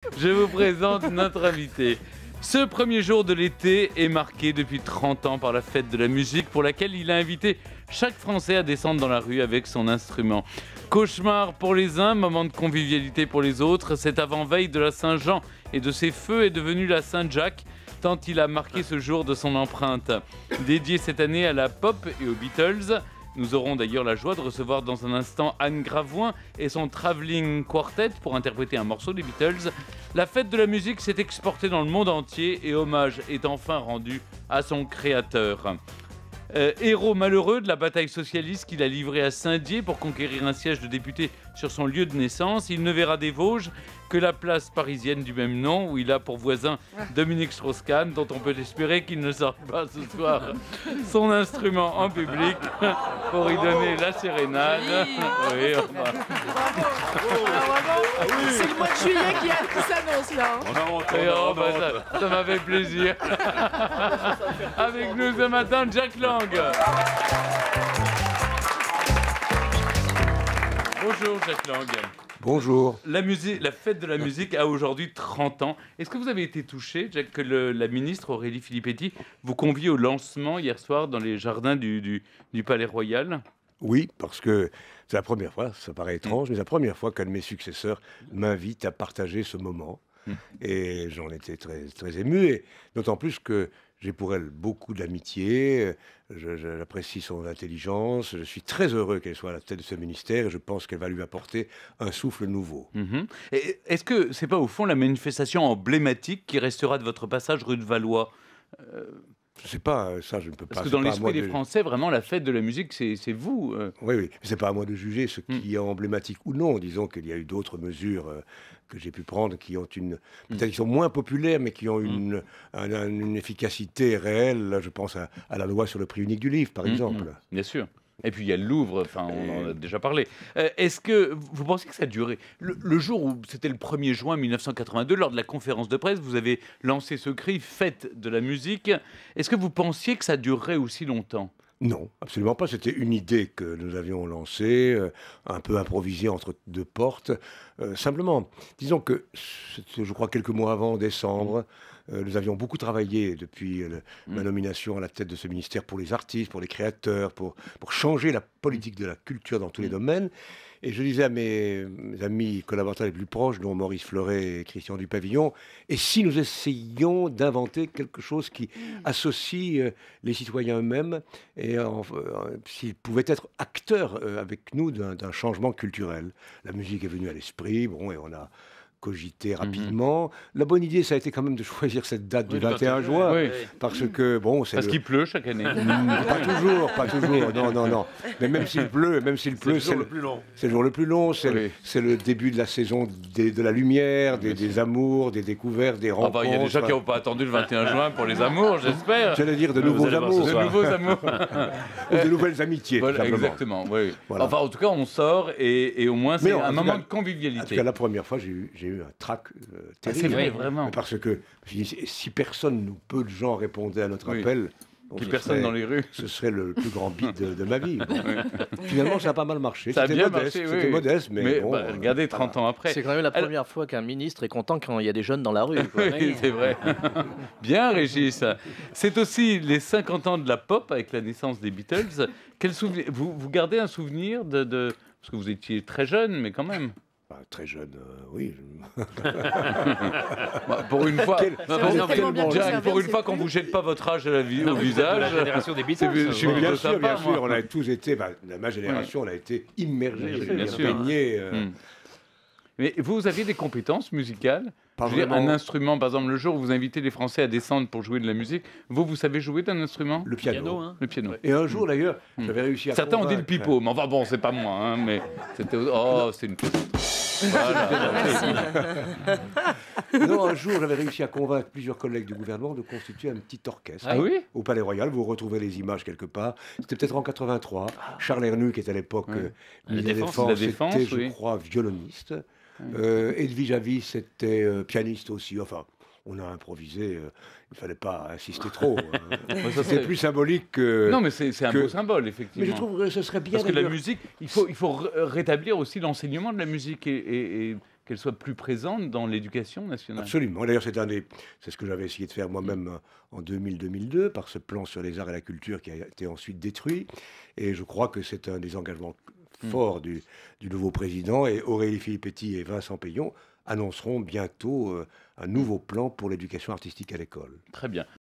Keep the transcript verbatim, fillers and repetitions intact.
Je vous présente notre invité. Ce premier jour de l'été est marqué depuis trente ans par la fête de la musique pour laquelle il a invité chaque Français à descendre dans la rue avec son instrument. Cauchemar pour les uns, moment de convivialité pour les autres, cette avant-veille de la Saint-Jean et de ses feux est devenue la Saint-Jacques, tant il a marqué ce jour de son empreinte. Dédié cette année à la pop et aux Beatles, nous aurons d'ailleurs la joie de recevoir dans un instant Anne Gravoin et son Travelling Quartet pour interpréter un morceau des Beatles. La fête de la musique s'est exportée dans le monde entier et hommage est enfin rendu à son créateur. Euh, héros malheureux de la bataille socialiste qu'il a livrée à Saint-Dié pour conquérir un siège de député sur son lieu de naissance, il ne verra des Vosges que la place parisienne du même nom où il a pour voisin Dominique Strauss-Kahn, dont on peut espérer qu'il ne sort pas ce soir son instrument en public pour y donner la sérénade. Oui, enfin. C'est le mois de juillet qui, a- qui s'annonce là. hein. On invente, Et on oh, invente. bah, ça, ça m'a fait plaisir. Avec nous ce matin, Jack Lang. Bonjour Jack Lang. Bonjour. La, musique, la fête de la musique a aujourd'hui trente ans. Est-ce que vous avez été touché, Jack, que le- la ministre Aurélie Filippetti vous convie au lancement hier soir dans les jardins du, du- du Palais Royal? Oui, parce que c'est la première fois, ça paraît étrange, mais c'est la première fois qu'un de mes successeurs m'invite à partager ce moment. Mm. Et j'en étais très, très ému, et d'autant plus que j'ai pour elle beaucoup d'amitié, je- je- j'apprécie son intelligence, je suis très heureux qu'elle soit à la tête de ce ministère, et je pense qu'elle va lui apporter un souffle nouveau. Mhm. Et est-ce que c'est pas au fond la manifestation emblématique qui restera de votre passage rue de Valois? Euh, Je sais pas, euh, ça je ne peux pas... Parce que c'est dans pas à l'esprit moi des de- Français, vraiment, la fête de la musique, c'est c'est vous. euh. Oui, oui, mais c'est pas à moi de juger ce Mm. qui est emblématique ou non. Disons qu'il y a eu d'autres mesures euh, que j'ai pu prendre qui ont une, peut-être qui sont moins populaires, mais qui ont une, un- un- une efficacité réelle. Là, je pense à, à la loi sur le prix unique du livre, par Mm, exemple. mm, bien sûr. Et puis il y a le Louvre, enfin on en a déjà parlé. Euh, Est-ce que vous pensez que ça a duré le, le jour où c'était le premier juin mille neuf cent quatre-vingt-deux, lors de la conférence de presse, vous avez lancé ce cri fête de la musique. Est-ce que vous pensiez que ça durerait aussi longtemps? Non, absolument pas. C'était une idée que nous avions lancée, euh, un peu improvisée entre deux portes. Euh, simplement, disons que, c'était, je crois, quelques mois avant, en décembre, euh, nous avions beaucoup travaillé depuis euh, le- ma nomination à la tête de ce ministère pour les artistes, pour les créateurs, pour, pour changer la politique de la culture dans tous les domaines. Et je disais à mes, mes amis collaborateurs les plus proches, dont Maurice Fleuret et Christian Dupavillon, et si nous essayions d'inventer quelque chose qui associe euh, les citoyens eux-mêmes, et euh, euh, s'ils pouvaient être acteurs euh, avec nous d'un d'un changement culturel. La musique est venue à l'esprit, bon, et on a cogité rapidement. La bonne idée, ça a été quand même de choisir cette date du Oui, le vingt et un juin, Oui. parce que, bon, c'est Parce le- qu'il pleut chaque année. Mm, pas toujours, pas toujours, non, non, non. Mais même s'il pleut, même s'il C'est pleut, le c'est jour le, le plus long. c'est le jour le plus long, c'est le, Oui. c'est le début de la saison des- de la lumière, des, des amours, des découvertes, des Ah rencontres. bah, il y a des gens qui n'ont pas attendu le vingt et un juin pour les amours, j'espère. J'allais dire de Vous nouveaux allez voir ce amours, De soir. nouveaux amours. ou de nouvelles amitiés, tout Voilà, simplement. exactement, oui. Voilà. Enfin, en tout cas, on sort et, et au moins, c'est Mais en un tout moment cas- de En tout convivialité. cas, la première fois, j'ai eu, j'ai eu un trac euh, Ah, terrible. c'est vrai, vraiment. Parce que je me suis dit, si personne ou peu de gens répondaient à notre Oui. appel, bon, Puis ce personne serait- dans les rues. ce serait le plus grand beat de, de ma vie. Bon. Finalement, ça a pas mal marché. Ça a C'était bien modeste, marché, c'était oui. modeste, mais, Mais bon, bah, euh, regardez, trente ans après. C'est quand même la Alors- première fois qu'un ministre est content quand il y a des jeunes dans la rue. quoi. Oui, c'est vrai. Bien, Régis. C'est aussi les cinquante ans de la pop avec la naissance des Beatles. Quel souvenir vous, vous gardez un souvenir de, de... Parce que vous étiez très jeune, mais quand même. bah, très jeune, euh, oui. Bah, pour une fois, Quel- Non, quel- non, mais- tellement bien Jack, conservé, pour une c'est fois fou. qu'on vous jette pas votre âge à la, vie, Non, au mais vous êtes visage. de la génération des Beatles. c'est- je suis Mais bien plutôt sûr, bien sympa, moi. sûr, on a tous été, bah, de ma génération, on a été immergés, Bien je sûr, veux bien dire, sûr. baignés, euh, Hmm. Mais vous aviez des compétences musicales? Pas Je veux dire, vraiment. un instrument, par exemple, le jour où vous invitez les Français à descendre pour jouer de la musique, vous, vous savez jouer d'un instrument? le piano. Piano, hein. Le piano. Et un jour, d'ailleurs, j'avais réussi à Certains ont dit le convaincre- pipeau, mais enfin bon, c'est pas moi, hein, mais c'était... Oh, c'est une petite... Voilà. Non, un jour, j'avais réussi à convaincre plusieurs collègues du gouvernement de constituer un petit orchestre. Ah oui? Au Palais Royal, vous retrouvez les images quelque part. C'était peut-être en quatre-vingt-trois. Charles Hernu, qui était à l'époque Ouais. euh, La ministre de la Défense, Défense, la Défense, était, je oui. crois, violoniste. Euh, Edwige Avis était euh, pianiste aussi. Enfin, on a improvisé. euh, il ne fallait pas insister trop. hein. ça, C'était c'est- plus symbolique que... Non, mais c'est c'est un que- beau symbole, effectivement. Mais je trouve que ce serait bien Parce que la d'ailleurs- musique, il faut, il faut ré- rétablir aussi l'enseignement de la musique et, et- et qu'elle soit plus présente dans l'éducation nationale. Absolument. D'ailleurs, c'est un des, c'est ce que j'avais essayé de faire moi-même mmh. en deux mille deux mille deux, par ce plan sur les arts et la culture qui a été ensuite détruit. Et je crois que c'est un des engagements mmh. forts du, du nouveau président. Et Aurélie Filippetti et Vincent Peillon annonceront bientôt euh, un nouveau plan pour l'éducation artistique à l'école. Très bien.